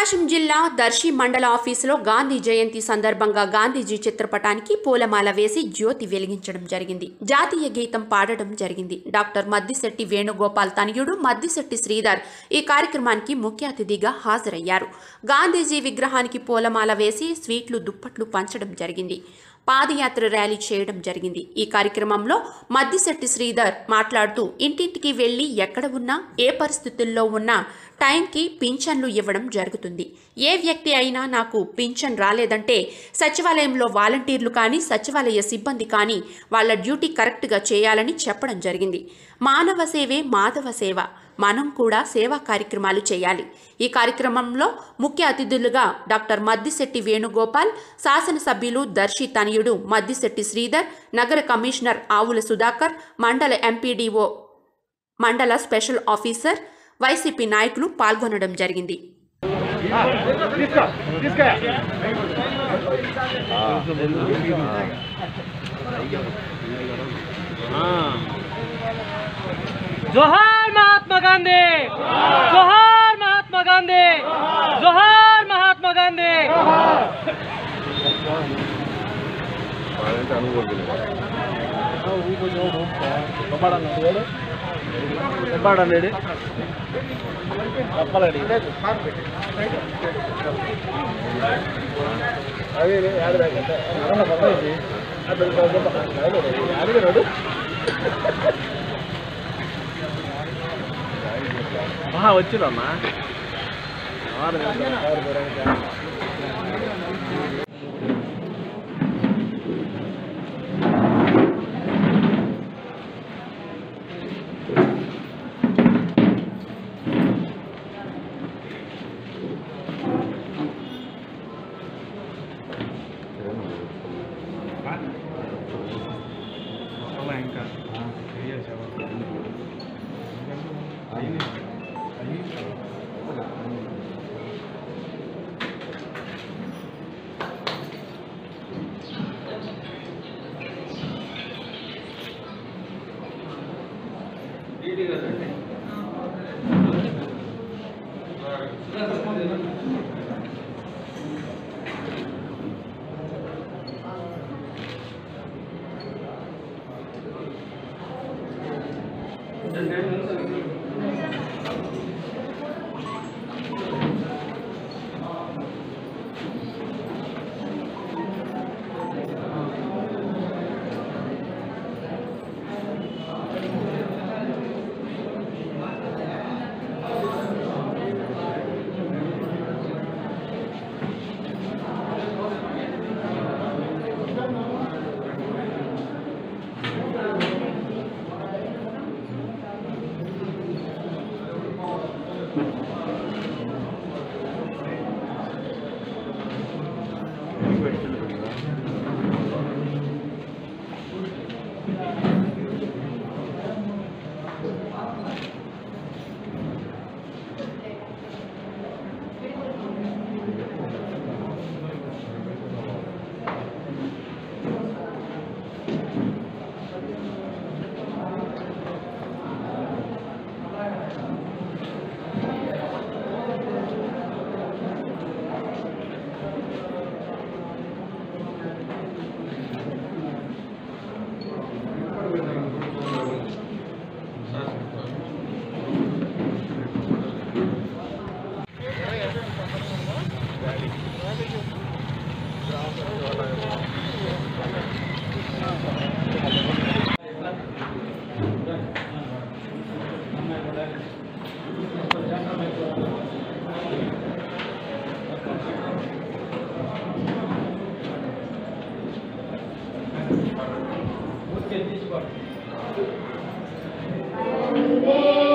ప్రకాశం జిల్లా దర్శి మండల ఆఫీసులో గాంధీ జయంతి సందర్భంగా గాంధీజీ చిత్రపటానికి పూలమాల వేసి జ్యోతి వెలిగించడం జరిగింది. జాతీయ గీతం పాడడం జరిగింది. డాక్టర్ మద్దిశెట్టి వేణుగోపాల్ తనయుడు మద్దిశెట్టి శ్రీధర్ ఈ కార్యక్రమానికి ముఖ్య అతిథిగా హాజరయ్యారు. గాంధీజీ విగ్రహానికి పూలమాల వేసి స్వీట్లు దుప్పట్లు పంచడం జరిగింది. పాదయాత్ర ర్యాలీ చేయడం జరిగింది. ఈ కార్యక్రమంలో మద్దిశెట్టి శ్రీధర్ మాట్లాడుతూ ఇంటింటికి వెళ్లి ఎక్కడ ఉన్నా ఏ పరిస్థితుల్లో ఉన్నా టైంకి పింఛన్లు ఇవ్వడం జరుగుతుంది. ఏ వ్యక్తి అయినా నాకు పింఛన్ రాలేదంటే సచివాలయంలో వాలంటీర్లు కానీ సచివాలయ సిబ్బంది కానీ వాళ్ళ డ్యూటీ కరెక్ట్గా చేయాలని చెప్పడం జరిగింది. మానవ సేవే మాధవ సేవ, మనం కూడా సేవా కార్యక్రమాలు చేయాలి. ఈ కార్యక్రమంలో ముఖ్య అతిథులుగా డాక్టర్ మద్దిశెట్టి వేణుగోపాల్, శాసనసభ్యులు దర్శి తనయుడు మద్దిశెట్టి శ్రీధర్, నగర కమిషనర్ ఆవుల సుధాకర్, మండల ఎంపీడీఓ, మండల స్పెషల్ ఆఫీసర్, వైసీపీ నాయకులు పాల్గొనడం జరిగింది. जोहार महात्मा गांधी, जोहार महात्मा गांधी, जोहार महात्मा गांधी। వచ్చిందమ్మా ఇంకా Amen.